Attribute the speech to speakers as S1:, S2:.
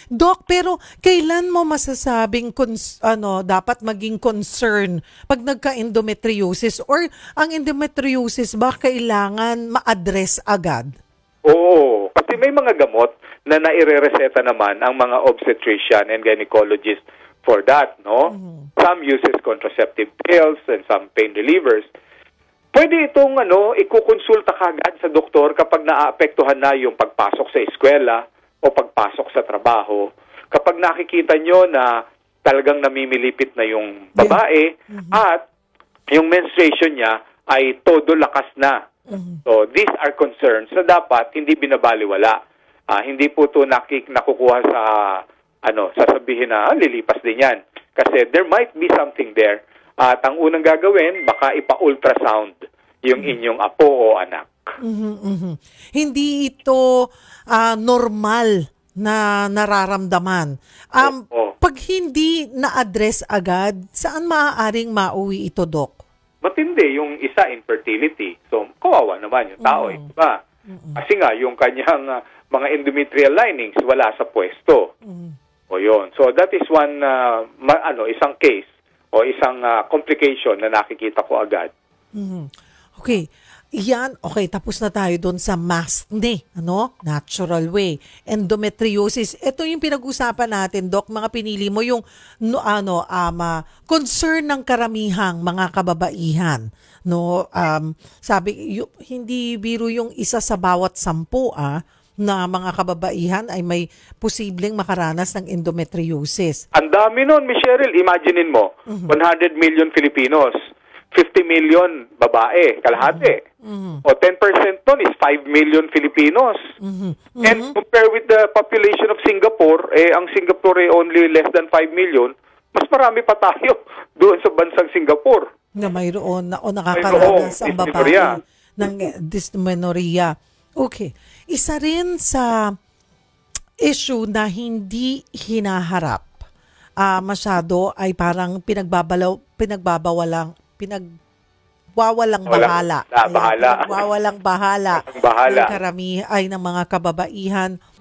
S1: Doc, pero kailan mo masasabing dapat maging concern pag nagka-endometriosis or ang endometriosis ba kailangan ma-address agad?
S2: Oo, kasi may mga gamot na nairereseta naman ang mga obstetrician and gynecologist for that, no? Some uses contraceptive pills and some pain relievers. Pwede itong ikukonsulta kagad sa doktor kapag naaapektuhan na yung pagpasok sa eskwela o pagpasok sa trabaho. Kapag nakikita nyo na talagang namimilipit na yung babae at yung menstruation niya ay todo lakas na. So these are concerns na dapat hindi binabaliwala. Hindi po ito nakukuha sa sasabihin na lilipas din yan. Kasi there might be something there. At ang unang gagawin, baka ipa-ultrasound yung inyong apo o anak.
S1: Hindi ito normal na nararamdaman. Pag hindi na-address agad, saan maaaring mauwi ito, Doc?
S2: Matindi yung isa, infertility. So, kawawa naman yung tao, diba? Kasi nga, yung kanyang mga endometrial linings wala sa pwesto. O yun. So, that is one, isang case o isang complication na nakikita ko agad.
S1: Okay. Okay, tapos na tayo doon sa MASCNE, natural way. Endometriosis. Ito yung pinag-usapan natin, Doc. Mga pinili mo yung concern ng karamihang mga kababaihan. Sabi, hindi biro yung isa sa bawat 10 na mga kababaihan ay may posibleng makaranas ng endometriosis.
S2: Ang dami nun, Miss Cheryl. Imaginein mo, 100 million Filipinos, 50 million babae, kalahati. O 10% nun is 5 million Filipinos. And compare with the population of Singapore, ang Singapore ay only less than 5 million, mas marami pa tayo doon sa bansang Singapore.
S1: Na mayroon o nakakaranas ang babae ng dysmenorrhea. Okay. Isa rin sa issue na hindi hinaharap masyado ay parang pinagwawalang bahala. Ng mga kababaihan